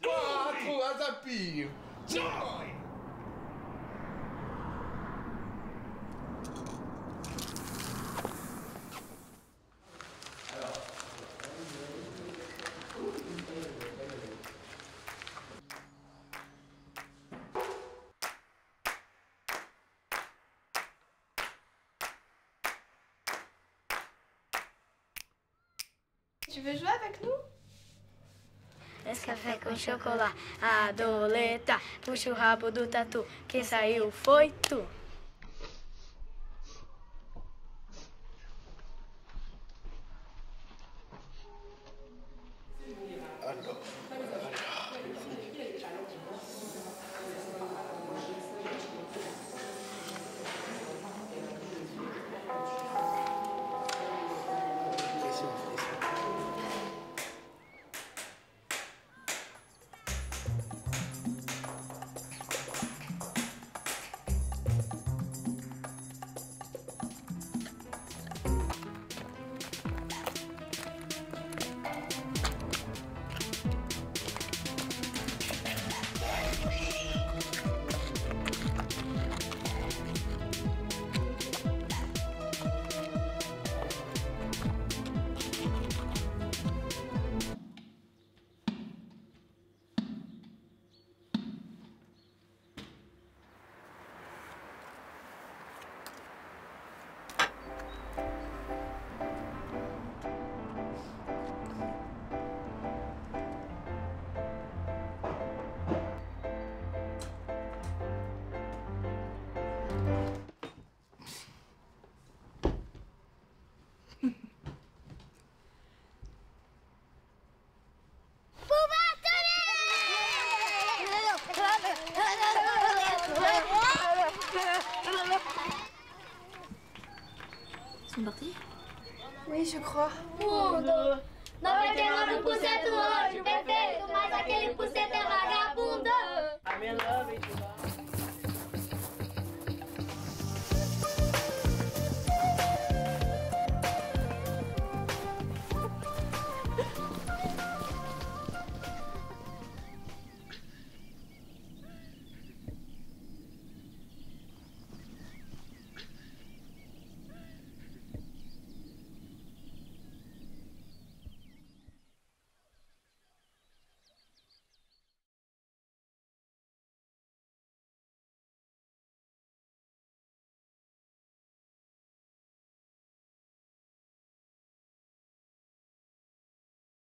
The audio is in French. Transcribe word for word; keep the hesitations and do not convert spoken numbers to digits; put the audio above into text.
Quatro, Azapinho. Joy! Tu veux jouer avec nous? Nescafé com chocolate, a doleta, puxa o rabo do tatu, quem saiu foi tu. Ils sont partis? Oui, je crois. Mundo, noventa e nove por cento anjo perfeito, mas aquele por cento é vagabundo. I'm in love with you.